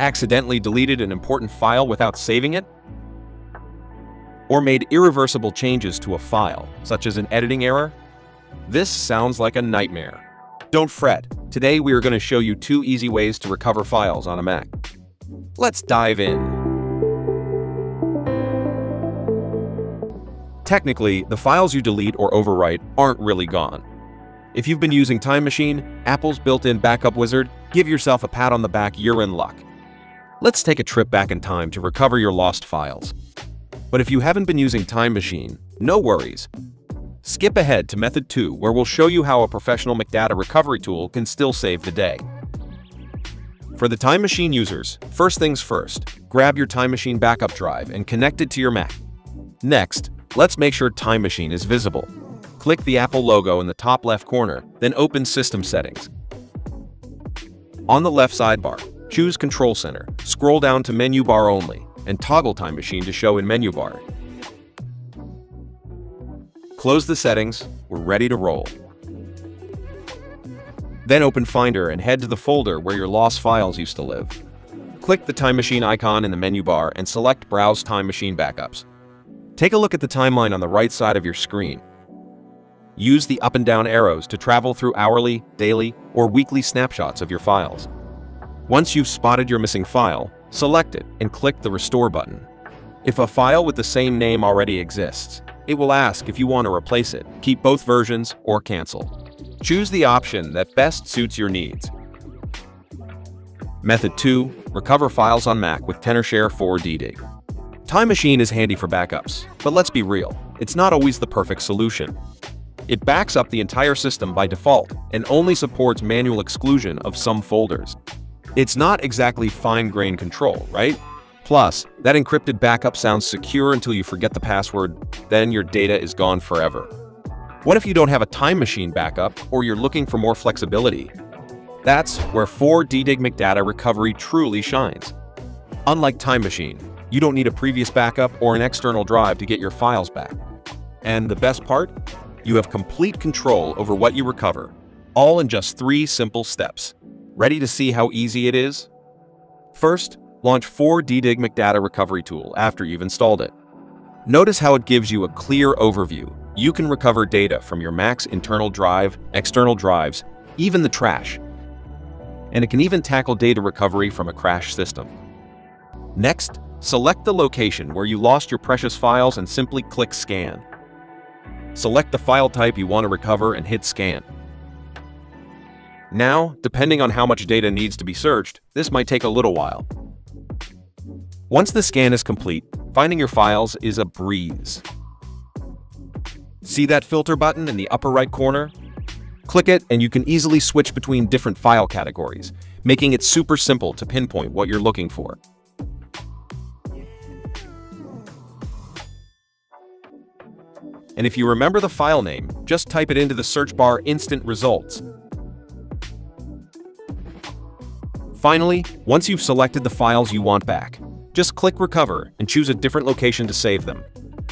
Accidentally deleted an important file without saving it? Or made irreversible changes to a file, such as an editing error? This sounds like a nightmare. Don't fret. Today we are going to show you 2 easy ways to recover files on a Mac. Let's dive in. Technically, the files you delete or overwrite aren't really gone. If you've been using Time Machine, Apple's built-in backup wizard, give yourself a pat on the back, you're in luck. Let's take a trip back in time to recover your lost files. But if you haven't been using Time Machine, no worries. Skip ahead to method 2, where we'll show you how a professional McData recovery tool can still save the day. For the Time Machine users, first things first, grab your Time Machine backup drive and connect it to your Mac. Next, let's make sure Time Machine is visible. Click the Apple logo in the top left corner, then open System Settings. On the left sidebar, choose Control Center, scroll down to Menu Bar Only, and toggle Time Machine to show in Menu Bar. Close the settings, we're ready to roll. Then open Finder and head to the folder where your lost files used to live. Click the Time Machine icon in the menu bar and select Browse Time Machine Backups. Take a look at the timeline on the right side of your screen. Use the up and down arrows to travel through hourly, daily, or weekly snapshots of your files. Once you've spotted your missing file, select it and click the Restore button. If a file with the same name already exists, it will ask if you want to replace it, keep both versions, or cancel. Choose the option that best suits your needs. Method 2. Recover files on Mac with Tenorshare 4 DDIG. Time Machine is handy for backups, but let's be real, it's not always the perfect solution. It backs up the entire system by default and only supports manual exclusion of some folders. It's not exactly fine-grained control, right? Plus, that encrypted backup sounds secure until you forget the password, then your data is gone forever. What if you don't have a Time Machine backup or you're looking for more flexibility? That's where 4DDIG McData Recovery truly shines. Unlike Time Machine, you don't need a previous backup or an external drive to get your files back. And the best part? You have complete control over what you recover, all in just 3 simple steps. Ready to see how easy it is? First, launch 4DDIG McData Recovery Tool after you've installed it. Notice how it gives you a clear overview. You can recover data from your Mac's internal drive, external drives, even the trash. And it can even tackle data recovery from a crashed system. Next, select the location where you lost your precious files and simply click Scan. Select the file type you want to recover and hit Scan. Now, depending on how much data needs to be searched, this might take a little while. Once the scan is complete, finding your files is a breeze. See that filter button in the upper right corner? Click it and you can easily switch between different file categories, making it super simple to pinpoint what you're looking for. And if you remember the file name, just type it into the search bar Instant Results. Finally, once you've selected the files you want back, just click Recover and choose a different location to save them.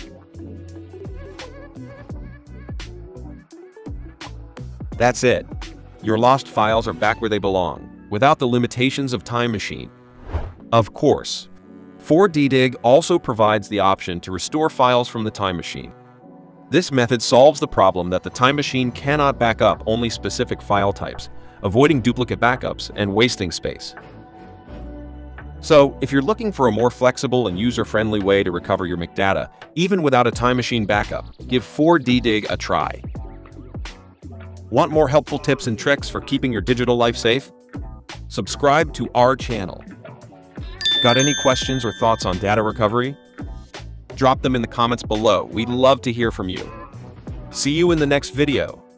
That's it. Your lost files are back where they belong, without the limitations of Time Machine. Of course, 4DDIG also provides the option to restore files from the Time Machine. This method solves the problem that the Time Machine cannot back up only specific file types, avoiding duplicate backups and wasting space. So, if you're looking for a more flexible and user-friendly way to recover your McData, even without a Time Machine backup, give 4DDIG a try. Want more helpful tips and tricks for keeping your digital life safe? Subscribe to our channel. Got any questions or thoughts on data recovery? Drop them in the comments below. We'd love to hear from you. See you in the next video.